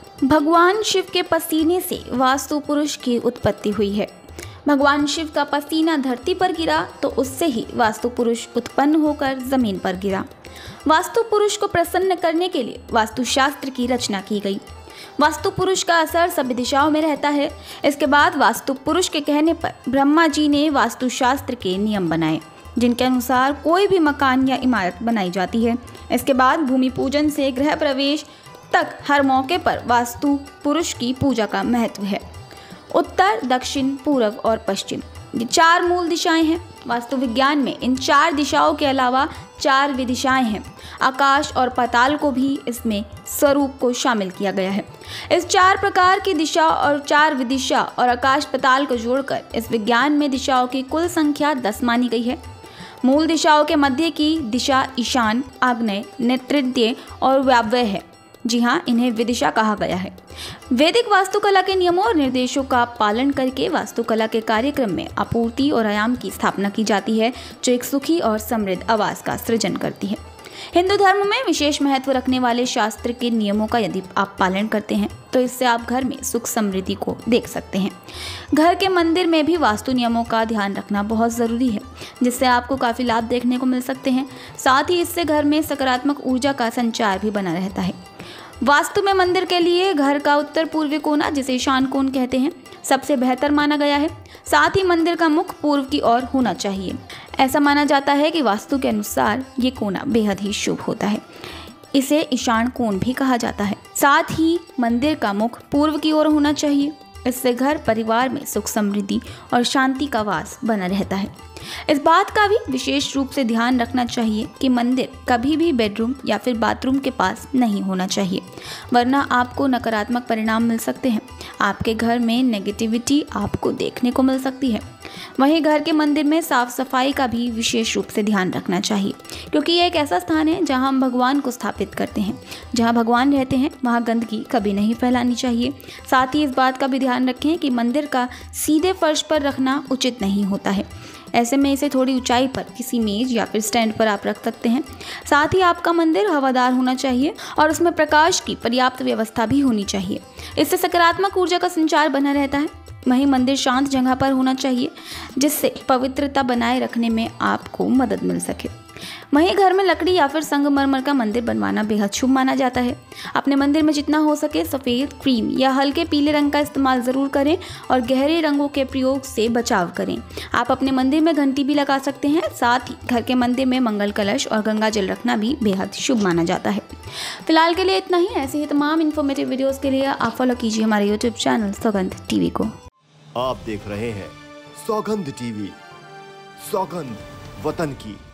भगवान शिव के पसीने से वास्तु पुरुष की उत्पत्ति हुई है। भगवान शिव का पसीना धरती पर गिरा तो उससे ही वास्तु पुरुष उत्पन्न होकर जमीन पर गिरा। वास्तु पुरुष को प्रसन्न करने के लिए वास्तुशास्त्र की रचना की गई। वास्तु पुरुष का असर सभी दिशाओं में रहता है। इसके बाद वास्तु पुरुष के कहने पर ब्रह्मा जी ने वास्तुशास्त्र के नियम बनाए, जिनके अनुसार कोई भी मकान या इमारत बनाई जाती है। इसके बाद भूमि पूजन से गृह प्रवेश तक हर मौके पर वास्तु पुरुष की पूजा का महत्व है। उत्तर, दक्षिण, पूर्व और पश्चिम, ये 4 मूल दिशाएं हैं। वास्तु विज्ञान में इन 4 दिशाओं के अलावा 4 विदिशाएं हैं। आकाश और पाताल को भी इसमें स्वरूप को शामिल किया गया है। इस 4 प्रकार की दिशा और 4 विदिशा और आकाश पाताल को जोड़कर इस विज्ञान में दिशाओं की कुल संख्या 10 मानी गई है। मूल दिशाओं के मध्य की दिशा ईशान, आग्नेय, नैऋत्य और वायव्य है। जी हाँ, इन्हें विदिशा कहा गया है। वैदिक वास्तुकला के नियमों और निर्देशों का पालन करके वास्तुकला के कार्यक्रम में आपूर्ति और आयाम की स्थापना की जाती है, जो एक सुखी और समृद्ध आवास का सृजन करती है। हिंदू धर्म में विशेष महत्व रखने वाले शास्त्र के नियमों का यदि आप पालन करते हैं तो इससे आप घर में सुख समृद्धि को देख सकते हैं। घर के मंदिर में भी वास्तु नियमों का ध्यान रखना बहुत ज़रूरी है, जिससे आपको काफ़ी लाभ देखने को मिल सकते हैं। साथ ही इससे घर में सकारात्मक ऊर्जा का संचार भी बना रहता है। वास्तु में मंदिर के लिए घर का उत्तर पूर्वी कोना, जिसे ईशान कोण कहते हैं, सबसे बेहतर माना गया है। साथ ही मंदिर का मुख पूर्व की ओर होना चाहिए। ऐसा माना जाता है कि वास्तु के अनुसार ये कोना बेहद ही शुभ होता है। इसे ईशान कोण भी कहा जाता है। साथ ही मंदिर का मुख पूर्व की ओर होना चाहिए। इससे घर परिवार में सुख समृद्धि और शांति का वास बना रहता है। इस बात का भी विशेष रूप से ध्यान रखना चाहिए कि मंदिर कभी भी बेडरूम या फिर बाथरूम के पास नहीं होना चाहिए, वरना आपको नकारात्मक परिणाम मिल सकते हैं। आपके घर में नेगेटिविटी आपको देखने को मिल सकती है। वहीं घर के मंदिर में साफ सफाई का भी विशेष रूप से ध्यान रखना चाहिए, क्योंकि ये एक ऐसा स्थान है जहां हम भगवान को स्थापित करते हैं। जहां भगवान रहते हैं वहां गंदगी कभी नहीं फैलानी चाहिए। साथ ही इस बात का भी ध्यान रखें कि मंदिर का सीधे फर्श पर रखना उचित नहीं होता है। ऐसे में इसे थोड़ी ऊंचाई पर किसी मेज या फिर स्टैंड पर आप रख सकते हैं। साथ ही आपका मंदिर हवादार होना चाहिए और उसमें प्रकाश की पर्याप्त व्यवस्था भी होनी चाहिए। इससे सकारात्मक ऊर्जा का संचार बना रहता है। वहीं मंदिर शांत जगह पर होना चाहिए, जिससे पवित्रता बनाए रखने में आपको मदद मिल सके। वहीं घर में लकड़ी या फिर संगमरमर का मंदिर बनवाना बेहद शुभ माना जाता है। अपने मंदिर में जितना हो सके सफ़ेद, क्रीम या हल्के पीले रंग का इस्तेमाल ज़रूर करें और गहरे रंगों के प्रयोग से बचाव करें। आप अपने मंदिर में घंटी भी लगा सकते हैं। साथ ही घर के मंदिर में मंगल कलश और गंगा जल रखना भी बेहद शुभ माना जाता है। फिलहाल के लिए इतना ही। ऐसे ही तमाम इन्फॉर्मेटिव वीडियोज़ के लिए आप फॉलो कीजिए हमारे यूट्यूब चैनल सौगंध टीवी को। आप देख रहे हैं सौगंध टीवी, सौगंध वतन की।